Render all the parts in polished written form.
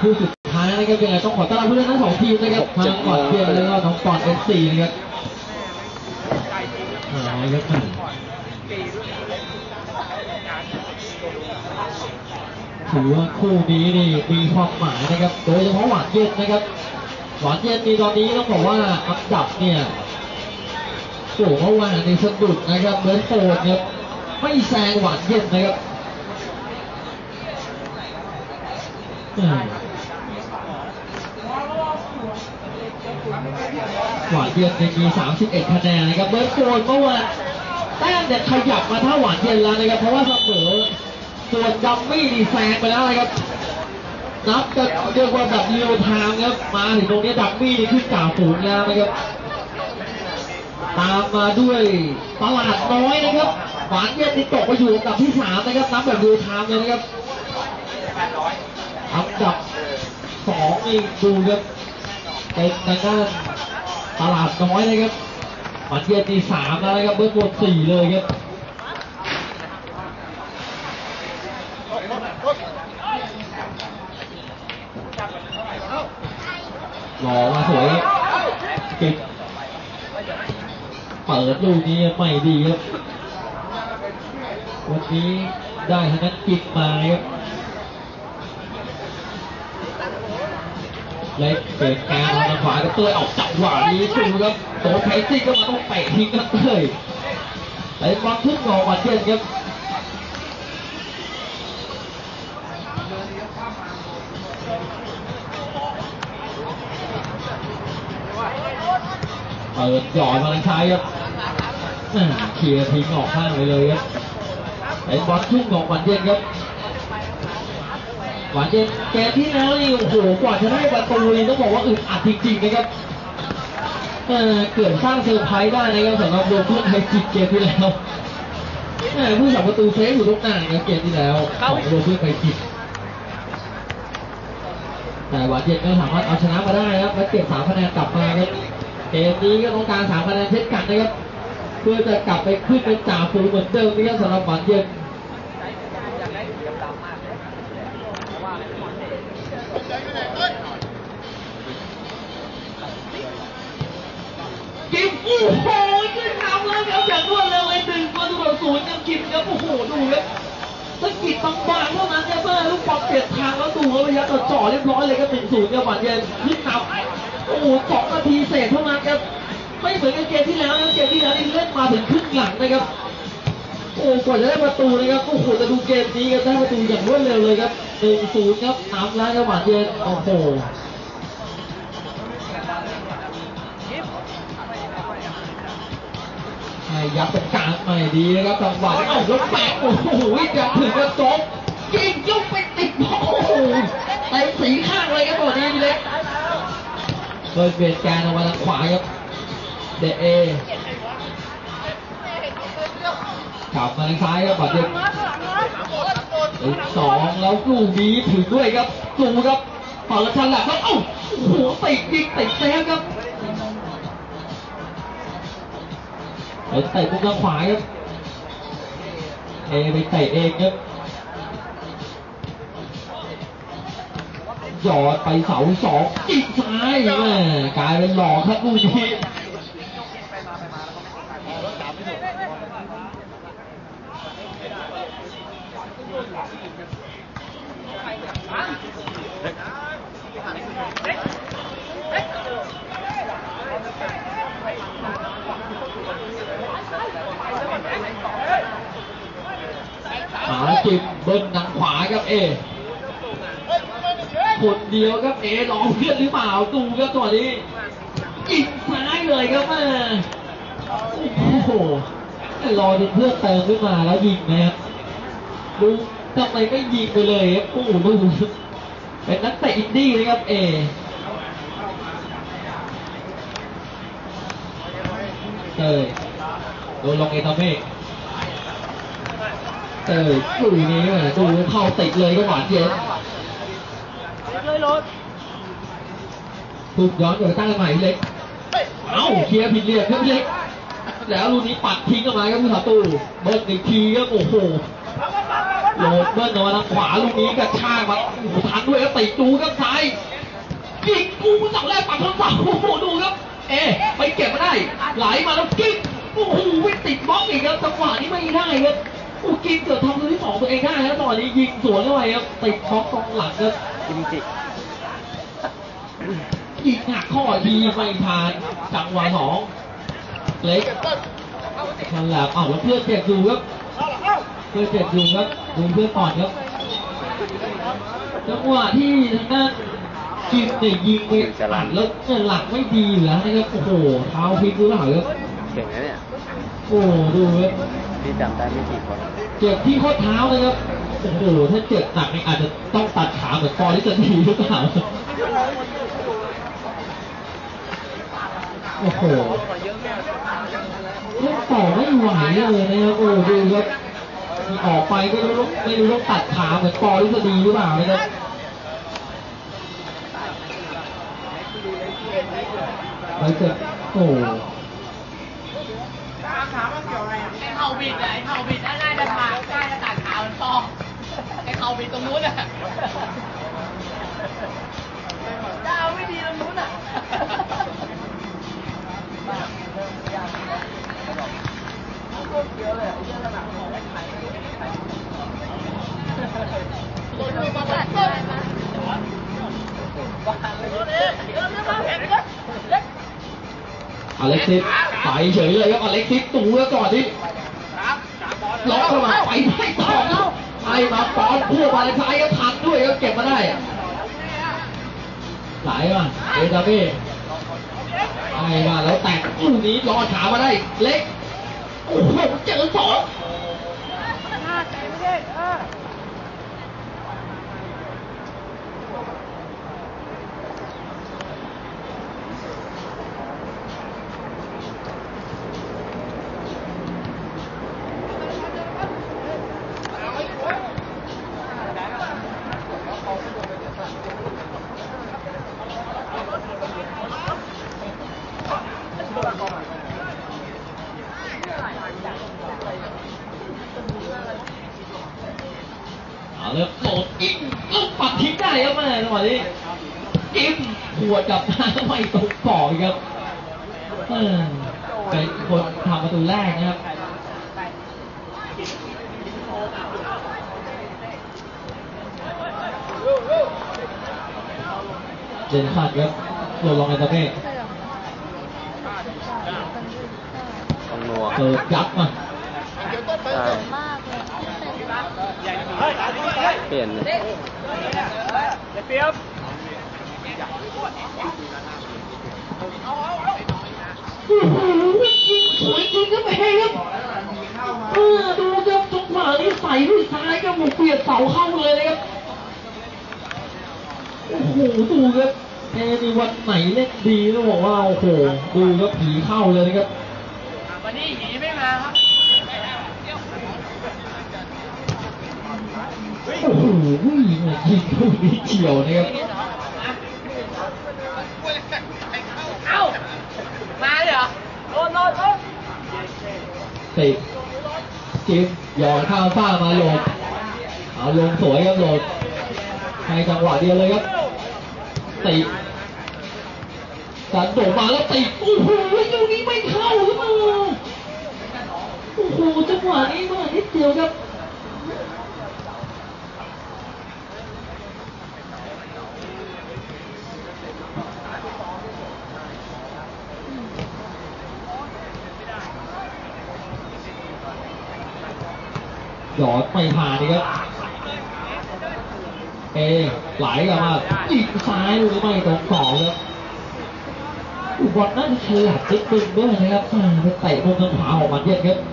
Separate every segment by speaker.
Speaker 1: คู่สุดท้ายนะครับยังไงต้องขอต้อนรับผู้เล่นทั้งสองทีมนะครับทางก่อนเพียร์แล้วก็น้องปอนFCนะครับครับถือว่าคู่นี้นี่มีความหมายนะครับโดยเฉพาะหวานเย็นนะครับหวานเย็นมีตอนนี้ต้องบอกว่าอันดับเนี่ยโอ้เมื่อวานในสะดุดนะครับเหมือนโฟนเนี่ยไม่แซงหวานเย็นนะครับหวานเย็นมี31คะแนนนะครับเบิร์ดโฟนเมื่อวานแต้มเนี่ยขยับมาเท่าหวานเย็นแล้วนะครับเพราะว่าเสมอส่วนดัมมี่นี่แซงไปแล้วนะครับนับกันเรียกว่าแบบเรียลไทม์ครับมาถึงตรงนี้ดัมมี่นี่ขึ้นจ่าฝูงแล้วนะครับตามมาด้วยตลาดน้อยนะครับหวานเย็นนี่ตกไปอยู่อันดับที่3นะครับนับแบบเรียลไทม์เลยนะครับอันดับ2นี่ดูครับเป็นทางด้านตลาดน้อยนะครับหวานเย็นที่3แล้วนะครับเบิร์ดโฟน4เลยครับหล่อมาสวยเก็บเปิดลูกนี้ไม่ดีครับวันนี้ได้ทางนั้นกินมาครับเล็กเปิดกลางทางขวาก็เตยออกจังหวะนี้ดูครับโตไทซี่ก็มาต้องเตะทิ้งกันเลยไอ้บอลทุกงอมาเช่นครับเปิดหย่อนมาทางซ้ายครับเคลียร์ทิ้งออกข้างไปเลยครับไอ้บอลทุ่งของหวานเย็นครับหวานเย็นแกที่แล้วนี่โอ้โหกว่าจะได้ประตูนี่ต้องบอกว่าอึดอัดจริงๆนะครับเกิดสร้างเซอร์ไพรส์ได้นะครับสำหรับโดนเพื่อนไทยจิตเกมที่แล้วผู้สับประตูเซฟอยู่ตรงหน้านะเกมที่แล้วของโดนเพื่อนไทยจิตแต่หวานเย็นก็สามารถเอาชนะมาได้ครับและเก็บ3 คะแนนกลับมาครับเกมนี้ก็ต้องการ3 คะแนนเช่นกันนะครับเพื่อจะกลับไปขึ้นเป็นจ่าฝูงเหมือนเดิมนะครับสำหรับหวานเย็นกิมโอ้โหขึ้นนำเลยครับอย่างรวดเร็วเลย1-0ครับกิมครับโอ้โหดูครับสกิดบางๆเท่านั้นครับเมื่อลูกบอลเปลี่ยนทางแล้วดูเขาระยะต่อจ่อเรียบร้อยเลยครับ1-0ครับหวานเย็นขึ้นนำโอ้โห2 นาทีเศษเท่านั้นครับไม่เหมือนกับเกมที่แล้วนะเกมที่แล้วนี่เล่นมาถึงครึ่งหลังนะครับโอ้กว่าจะได้ประตูนะครับโอ้โหจะดูเกมนี้ครับได้ประตูอย่างรวดเร็วเลยครับ1-0ครับนำแล้วครับหวานเย็นโอ้โหยับตรงกลางใหม่ดีนะครับจังหวะเอ้าแล้วแปะโอ้โหจะถึงกระจกยิงยกไปติดโอ้โหเตะสีข้างเลยครับตัวนี้พี่เล็กโดยเปลี่ยนการออกมาทางขวาครับเดเอกลับมาทางซ้ายครับบอลเด็ก2แล้วลูกนี้ถึงด้วยครับดูครับเปิดฉลับแล้วเอ้าโอ้โหติดยิงติดเซฟครับไปเตะมุมทางขวาครับเอไปเตะเองครับหยอดไปเสา2ยิงซ้ายกลายเป็นหล่อครับลูกนี้จิบเบิ้ลทางขวาครับเอคนเดียวครับเอรอเพื่อนหรือเปล่าดูครับตัวนี้ยิงซ้ายเลยครับโอ้โหรอจนเพื่อนเติมขึ้นมาแล้วยิงนะครับดูทำไมไม่ยิงไปเลยครับโอ้โหดูเป็นนักเตะอินดี้นะครับเอโดนลงเอตาเมกลูกนี้ดูเข้าติดเลยก็หวานเย็นถูกย้อนโดยตั้งใหม่เล็กเอ้าเคลียร์ผิดเหลี่ยมครับเล็กแล้วลูกนี้ปัดทิ้งออกมาครับผู้สาตูเบิร์ดอีกทีครับโอ้โหโดดเบิ้ลออกมาทางขวาลูกนี้กระชากมาโอ้โหทันด้วยครับติดดูครับซ้ายยิงกูเสาแรกปัดทางเสาโอ้โหดูครับไปเก็บมาได้ไหลมาแล้วกิ๊กโอ้โหติดบล็อกอีกครับจังหวะนี้ไม่ได้ครับโอ้กิ๊กเกือบทำตัวที่สองตัวเองได้แล้วตอนนี้ยิงสวนเข้าไปครับติดบล็อกตรงหลังครับ
Speaker 2: กิมจิ
Speaker 1: ยิงหักข้อทีไม่ผ่านจังหวะสองเล็กนั่นแหละแล้วเพื่อนเจ็บอยู่ครับเพื่อนเจ็บอยู่ครับดูเพื่อนก่อนครับจังหวะที่ทางด้านกิมเนี่ยยิงไปแล้วหลักไม่ดีอยู่แล้วนะครับโอ้โหเท้าพลิกหรือเปล่าครับ
Speaker 2: เก่งนะเนี่ย
Speaker 1: โอ้ดูครับ
Speaker 2: ที่จำได้ไม่ผิดคน
Speaker 1: เจ็บที่ข้อเท้านะครับโอ้โหถ้าเจ็บหนักนี่อาจจะต้องตัดขาเหมือนฟอร์ลิสตีหรือเปล่าโอ้โหเล่นต่อไม่ไหวเลยนะครับโอ้ดูครับออกไปก็ไม่รู้ต้องตัดขาเหมือนฟอร์ลิสตีหรือเปล่านะครับไปเจอโอ้
Speaker 3: ขามันเกี่ยวอะไรไอ้เข่าบิดไอ้เข่าบิดน่าจะขาใช่จะตัดขามันฟองไอ้เข่าบิดตรงนู้นอ่ะจะเอาไม่ดีตรงนู้นอ่ะ
Speaker 1: อเล็กซิสไปเฉยเลยครับอเล็กซิสตูแล้วก่อนที่ล็อกเข้ามาไปไม่ต่อแล้วให้มาปอนคู่มาซ้ายก็ทันด้วยก็เก็บมาได้ไหลมาเดาเบ้ให้มาแล้วแตกคู่นี้รอดขามาได้เล็กโอ้โหเจอสองเริ่มโหลดกิ๊กลูกปัดทิ้งได้ครับแม่จังหวะนี้กิ๊กหัวจับทางไม่ตรงก่อครับเป็นคนทำประตูแรกนะครับเจนขัดครับโดนลงในตะเก้เกิดยับมา
Speaker 2: เปลี่ยนเลย
Speaker 3: เปรียบ
Speaker 1: สวยจริงครับเองครับดูครับจังหวะนี้ใส่ด้วยซ้ายครับหมุนเปลี่ยนเสาเข้าเลยนะครับโอ้โหดูครับนี่วันไหนเล่นดีต้องบอกว่าโอ้โหดูครับผีเข้าเลยนะครับ
Speaker 3: วันนี้ผีไม่มาครับ
Speaker 1: โอ้โหยิงลูกนี้เฉียวนะครับ
Speaker 3: เอ้ามาเลยเหรอโดน
Speaker 1: ติดจิมหย่อนข้าวฟ้ามาหลบเอาลงสวยครับหลบในจังหวะเดียวเลยครับติดสันโดดมาแล้วติดโอ้โหลูกนี้ไม่เข้าหรือเปล่าโอ้โหจังหวะนี้มานิดเดียวครับหยอดไม่ผ่านนี่ครับไหลกลับมายิงซ้ายหรือไม่ตรงต่อครับอุบลน่าจะฉลาดนิดนึงด้วยนะครับไปเตะมุมทางขวาออกมาเย็นครับ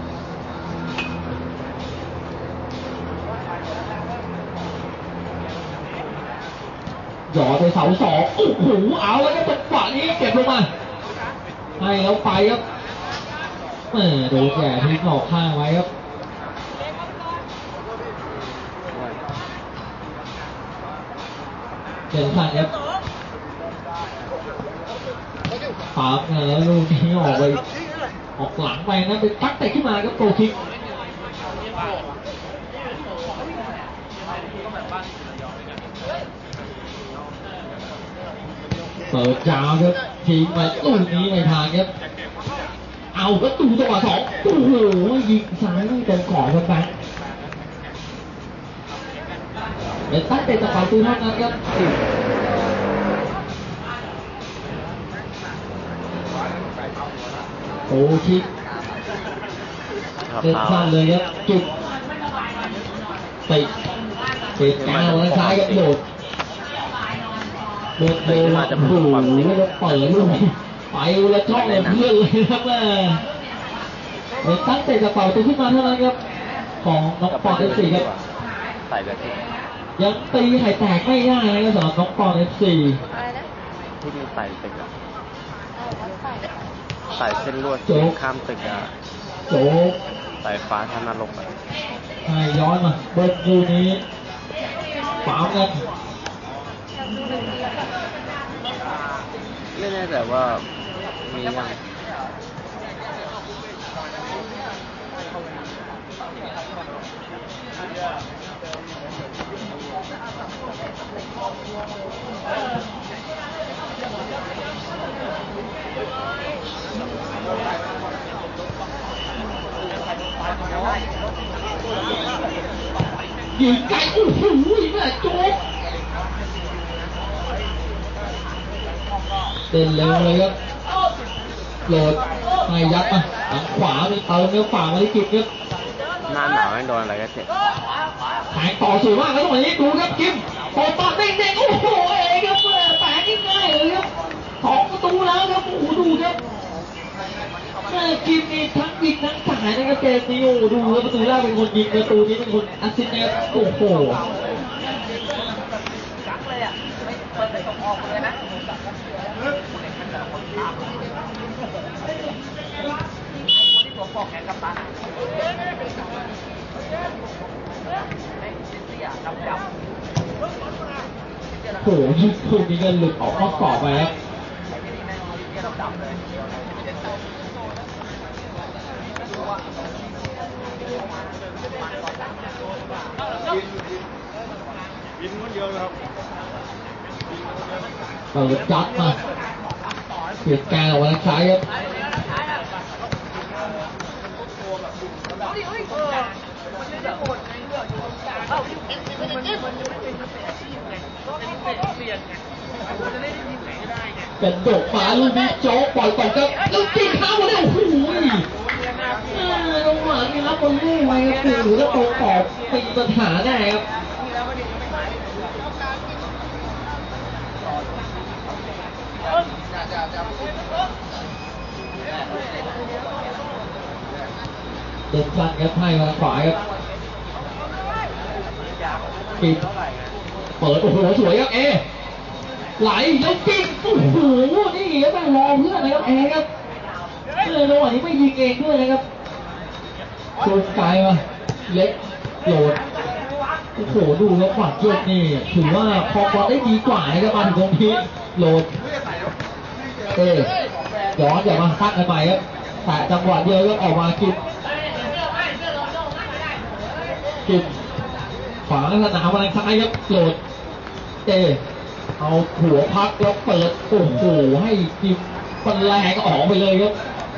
Speaker 1: หยอดไปเสาสองโอ้โหเอาแล้วก็จังหวะนี้เก็บลงมาให้แล้วไปครับดูแก่ทิ้งออกข้างไว้ครับเจนสันครับปั๊บแล้วลูกนี้ออกหลังไปนะเป็นตักเตะขึ้นมาครับโตคิกเปิดยาวครับทิ้งไปลูกนี้ไม่ทางครับเอาก็ตูจังหวะสองโอ้โหยิงซ้ายไม่เต็มขอบครับแบงค์เป็นตั้งแต่จังหวะตูเท่านั้นครับโอ้ชิคเล่นสั้นเลยครับจุดติดกลางวางซ้ายครับโดดโดดโอ้โหแล้วเปิดลูกไปแล้วช่องเลยเพื่อนเลยครับแม่เป็นตั้งแต่จังหวะตูขึ้นมาเท่านั้นครับของน้องปอนF4ครับ
Speaker 2: ใส่แบบที่
Speaker 1: ยังตีไข่แตกไม่ได้นะครับสำหรับน้องปอนF4
Speaker 2: ที่มีใส่ตึกอะใส่เส้นลวดข้ามตึกอะ
Speaker 1: โจ๊ก
Speaker 2: ใส่ฟ้าท่านรกอะ
Speaker 1: ให้ย้อนมาเบิร์ดดูนี้ฝาเงิน
Speaker 2: ไม่แน่ใจว่ามียัง
Speaker 1: ยิงไกลโอ้โหแม่โจ๊กเต้นเร็วเลยครับโหลดให้ยัดมาทางขวามีเติมเนื้อฝ่ามาที่กิจครับ
Speaker 2: หน้าหนาวไม่โดนอะไรก็เจ็บ
Speaker 1: แข่งต่อสวยมากแล้วตรงนี้ดูครับกิมโอ้ปาเด้งๆโอ้โหเองครับแปะง่ายๆเลยครับ2 ประตูแล้วครับโอ้โหดูครับกิมนี่ทั้งยิงทั้งจ่ายนะครับเกมนี้โอ้ดูครับประตูแรกเป็นคนยิงประตูนี้เป็นคนแอสซิสต์นะครับโอ้โห
Speaker 3: จักเลยอ่ะไม่เปิดเลยตกออกเลยนะคนที่ตัวปอกแขนกับตา
Speaker 1: โอ้โหยิงลูกนี้ก็หลุดออกนอกกรอบไปครับ
Speaker 4: บินคนเดียวครับ
Speaker 1: เปิดจัดมาเปลี่ยนแกนออกมาทางซ้ายครับเป็นโดดมาลูกนี้โจ๊กปล่อยต่อครับแล้วจิ้มเข้าเลยโอ้โหลงหลังนี่รับบอลลูกไปครับหรือถ้าตรงออกมีปัญหาแน่ครับเดินสั้นครับให้มาขวาครับปิดเปิดโอ้โหสวยครับเอไหลแล้วจิ้มโอ้โหนี่ครับแม่งรอเพื่อนนะครับเอครับระหว่างนี้ไม่ยิงเองด้วยนะครับโดนไกลมาเล็กโหลดโอ้โหดูแล้วขวัญเยอะนี่ถือว่าพอบอลได้ดีกว่านะครับมาถึงตรงนี้โหลดย้อนอย่ามาซัดกันใหม่ครับแต่จังหวะเดียวก็ออกมากินขวางสนามวางซ้ายครับโหลดเอาหัวพักแล้วเปิดโอ้โหให้กิมมันแรงออกไปเลยครับ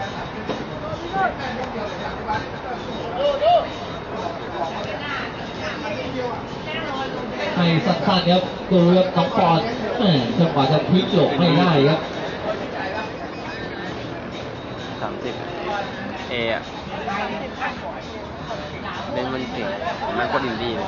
Speaker 1: ให้สั้นๆครับดูครับน้องปอนจังหวะจะพลิกหลบไม่ได้ครับ
Speaker 2: 30เออะเล่นมันเก่งมันก็ดีเลย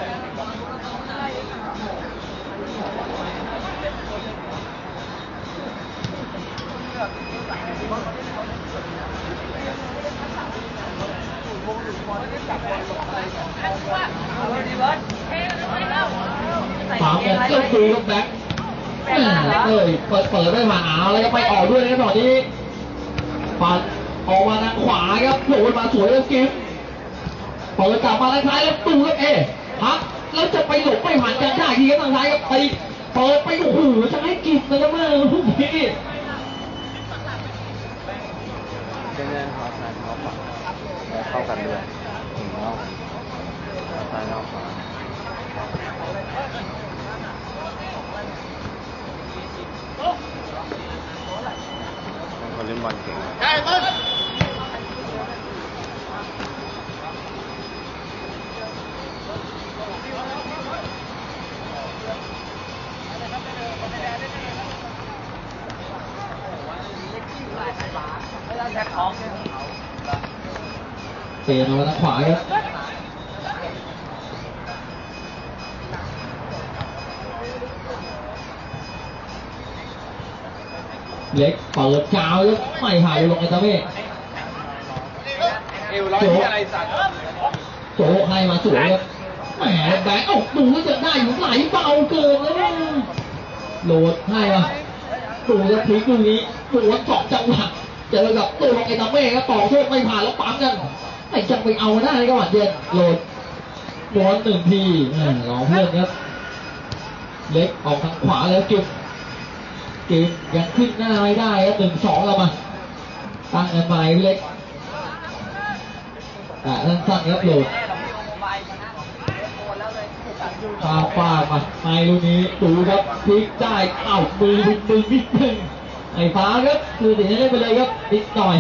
Speaker 1: ถามแบบเจ้าดูลูกแบ็คเปิดไม่มาเอาแล้วก็ไปออกด้วยนะครับตอนนี้ปัดออกมาทางขวาครับโผล่มาสวยแล้วกิฟเปิดกลับมาทางซ้ายแล้วตูครับพักแล้วจะไปหลบไม่ผ่านกันได้ทีครับทางซ้ายครับตีเปิดไปโอ้โหจะให้กิฟนะครับแม่ลูกนี้
Speaker 2: เล่นเขาซ้ายเขาขวาเข้ากันด้วยถึงแล้วซ้ายแล้วขวานบอลเก่ง
Speaker 1: เปลี่ยนมาทางขวาครับเล็กเปิดกาวแล้วไม่ผ่านลงไอ้ตาเม่โจให้มาสวยครับแหมแบงค์ดูจะได้อยู่ไหลเบาเกินแล้วเนี่ยโหลดให้มาดูจะพลิกลูกนี้ดูว่าเกาะจังหวะเจอกับตัวของไอ้ตาเม่ก็ต่อโทษไม่ผ่านแล้วปั๊มกันไอ้จังไปเอาได้ก็หวานเย็นโหลดม้วนหนึ่งทีรอเพื่อนครับเล็กออกทางขวาแล้วเก็บยังขึ้นหน้าไม่ได้ครับ1-2แล้วมาตั้งกันใหม่พี่เล็กแต่สั้นๆครับโหลดฟามาไม่ลูกนี้ดูครับพลิกได้มือนิดนึงไอ้ฟ้าครับคือติดได้ไปเลยครับนิดหน่อย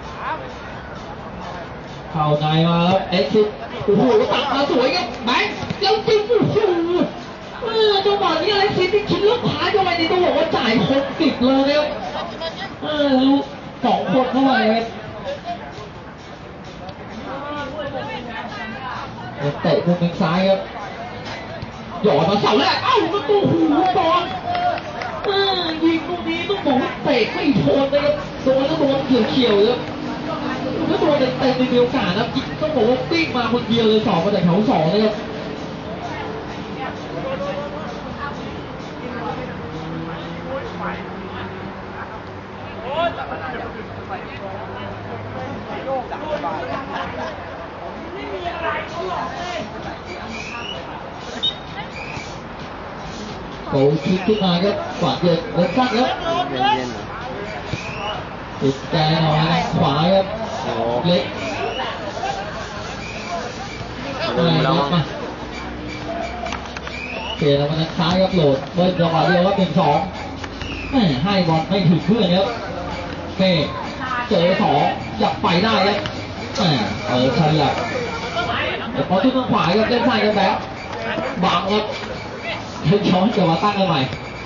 Speaker 1: เข้าในมาครับเอ็กซิสโอ้โหตัดมาสวยครับแบงค์แล้วจริงโอ้โหจังหวะนี้อะไรซิที่คิดลูกค้าทำไมนี่ต้องบอกว่าจ่ายคนติดเลยเนี่ยลูก2 คนเข้าไปครับเตะมุมทางซ้ายครับหยอดมาเสาแรกประตูหูบอลยิงตรงนี้ต้องบอกว่าเตะไม่โดนนะครับโดนแล้วโดนเขียวๆครับแล้วโดนเต็มในโอกาสนะต้องบอกว่าปิ้งมาคนเดียวเลย2มาจากแถว2นะครับโอ้คิดขึ้นมาครับกวาดเย็นเล็กสั้นครับติดใจหน่อยขวาครับเล็ก
Speaker 2: แล้ว
Speaker 1: มาเปลี่ยนมาทางซ้ายครับโหลดเบิ้ลจังหวะเดียวครับ1-2ให้บอลไม่ถึงเพื่อนครับเฟ่เจอ2จับไปได้ครับขยับพอทุกทางขวาครับเล่นซ้ายกันแบบบังครับย้อนกลับมาตั้งกันใหม่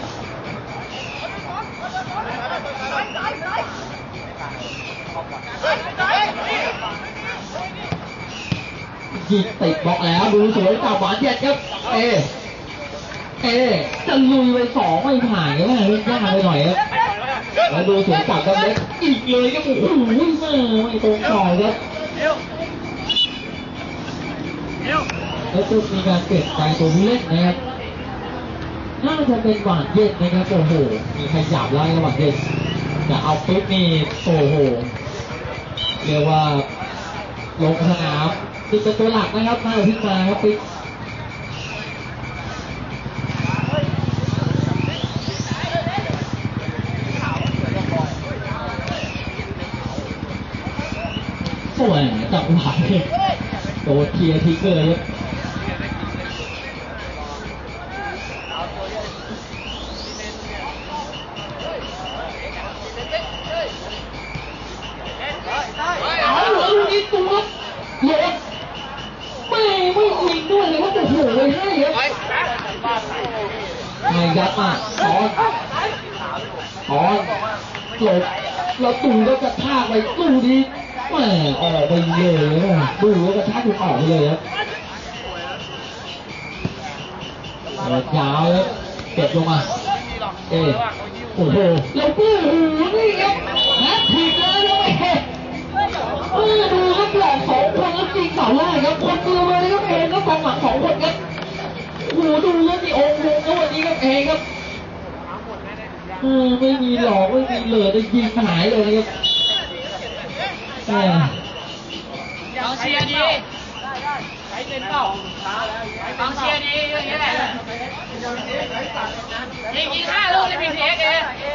Speaker 1: ยิงติดบล็อกแล้วดูสวยจับหวานเย็นครับจะลุยไป2ไม่ผ่านก็ไม่เล่นยากไปหน่อยครับแล้วดูสวยจับกันเล็กอีกเลยครับโอ้โหไม่ตรงต่อครับแล้วจะมีการเปลี่ยนใจตัวผู้เล่นนะครับน่าจะเป็นหวานเย็นนะครับโอ้โหมีขยับไล่ระหว่างเย็นแต่เอาปิ๊บนี่โอ้โหเรียกว่าลงสนามเป็นตัวหลักนะครับน่าจะขึ้นมาครับปิ๊บสวยจับหวานเลยโดนเทียร์ทิกเกอร์เลยลูกนี้ตัวโหลดไม่ยิงด้วยเลยว่าโอ้โหเลยให้ครับไม่ยัดมาถอนโหลดเราตู่ก็กระชากไปตู้นี้แหมออกไปเลยดูแล้วกระชากถูกออกไปเลยครับยาวแล้วเก็บลงมาโอ้โหเราปู้หูนี่ครับแฮตทริกเลยนะดูครับหลอก2 คนแล้วจริงเสาแรกครับคนเดียวเลยครับแล้วกองหลัง2 คนครับโอ้โหดูแล้วนี่องค์ลงแล้ววันนี้ครับครับไม่มีหลอกไม่มีเหลือจะยิงหายเลยครับ
Speaker 3: กองเชียร์ดีใช้เป็นเปล่ากองเชียร์ดีอย่างนี้แหละยิง5 ลูกในพีทีเอ็กซ์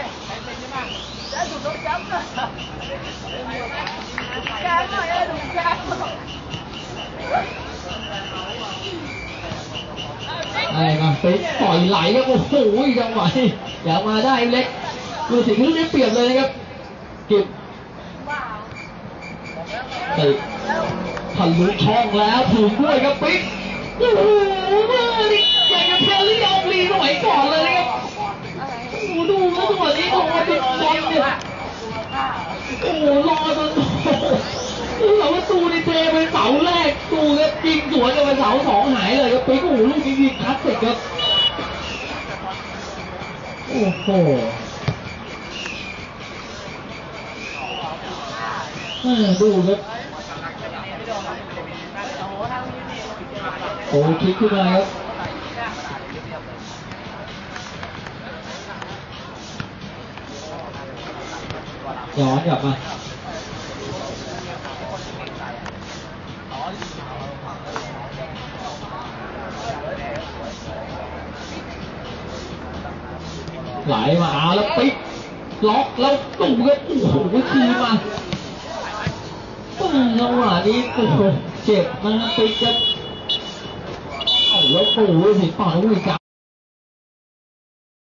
Speaker 1: มาไปปล่อยไหลครับโอ้โหจังหวะอย่ามาได้เล็กดูสิพื้นได้เปรียบเลยนะครับกิบติดทะลุช่องแล้วถึงด้วยครับปิ๊กโอ้โหเมื่อนี่อยากจะเทลลี่องลีสมัยก่อนเลยครับโอ้โหดูแล้วจังหวะนี้ของอดิตบอลเนี่ยโอ้โหรอจนเราว่าตูนี่เทไปเสาแรกตูครับยิงสวนกันไปเสาสองหายเลยครับปิ๊กโอ้โหลูกนี้ยิงคลาสสิกครับโอ้โหดูครับโอ้คลิกขึ้นมาครับย้อนกลับมาไหลมาเอาแล้วปิ๊กล็อกแล้วตุ่มครับโอ้โหคืนมาจังหวะนี้โอ้โหเจ็บนะครับปิ๊กครับแล้วโอ้โหเห็นป่าวแล้ววิ่ง